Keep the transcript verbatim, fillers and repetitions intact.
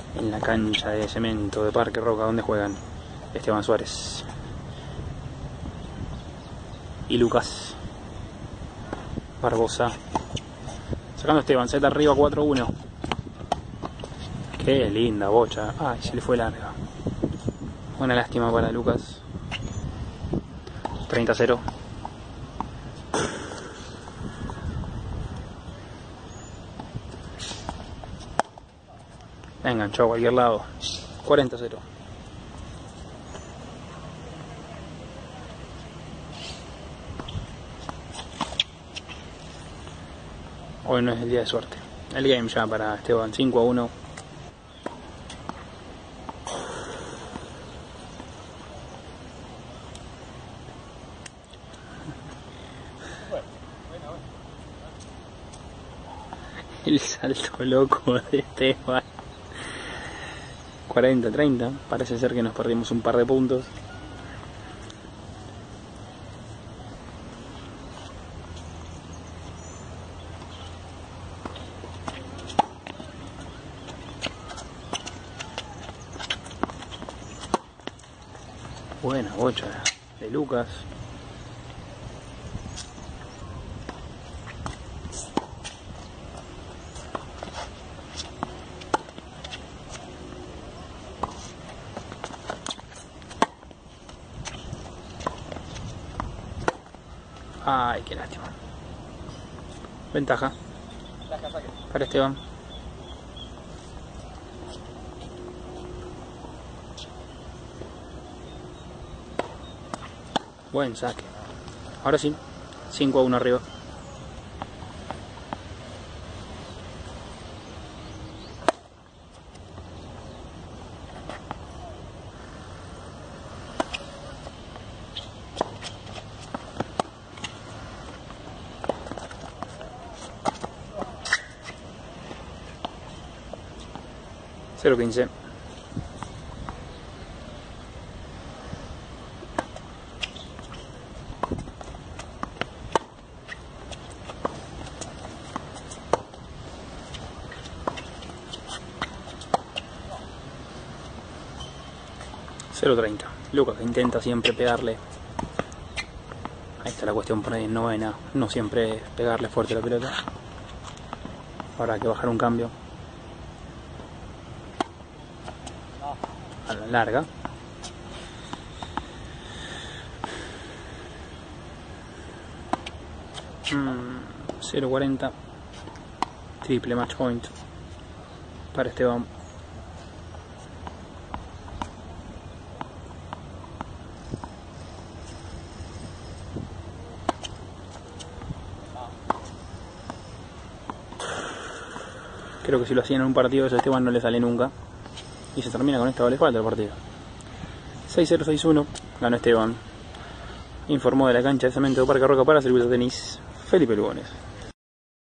en la cancha de cemento de Parque Roca, donde juegan Esteban Suárez y Lucas Barbosa. Sacando Esteban, set arriba, cuatro uno. Qué linda bocha. Ay, se le fue larga. Una lástima para Lucas. treinta a cero. Enganchó a cualquier lado. cuarenta a cero. Hoy no es el día de suerte. El game ya para Esteban, cinco a uno. El salto loco de Esteban. cuarenta a treinta. Parece ser que nos perdimos un par de puntos. Buena bocha de Lucas. Ay, qué lástima. Ventaja para Esteban. Buen saque. Ahora sí, cinco a uno arriba. cero quince. cero treinta. Lucas que intenta siempre pegarle. Ahí está la cuestión por ahí en novena. No siempre es pegarle fuerte la pelota. Habrá que bajar un cambio. A la larga. Mm, cero cuarenta. Triple match point para Esteban. Creo que si lo hacían en un partido eso a Esteban no le sale nunca. Y se termina con esta vale falta el partido. seis cero seis uno. Ganó Esteban. Informó de la cancha de cemento de Parque Roca para Circuito Tenis Felipe Lugones.